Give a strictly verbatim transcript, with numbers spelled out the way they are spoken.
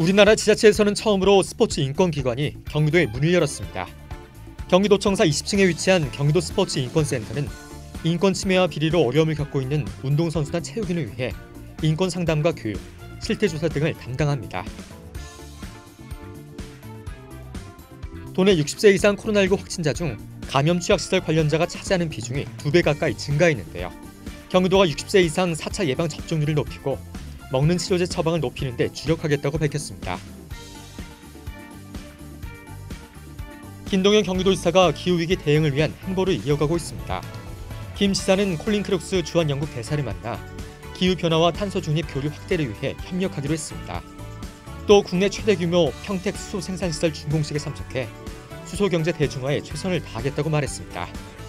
우리나라 지자체에서는 처음으로 스포츠 인권기관이 경기도에 문을 열었습니다. 경기도청사 이십 층에 위치한 경기도 스포츠 인권센터는 인권 침해와 비리로 어려움을 겪고 있는 운동선수나 체육인을 위해 인권 상담과 교육, 실태조사 등을 담당합니다. 도내 육십 세 이상 코로나십구 확진자 중 감염 취약시설 관련자가 차지하는 비중이 두 배 가까이 증가했는데요. 경기도가 육십 세 이상 사 차 예방 접종률을 높이고 먹는 치료제 처방을 높이는 데 주력하겠다고 밝혔습니다. 김동연 경기도지사가 기후위기 대응을 위한 행보를 이어가고 있습니다. 김 지사는 콜린 크룩스 주한영국 대사를 만나 기후변화와 탄소 중립 교류 확대를 위해 협력하기로 했습니다. 또 국내 최대 규모 평택 수소 생산시설 준공식에 참석해 수소경제 대중화에 최선을 다하겠다고 말했습니다.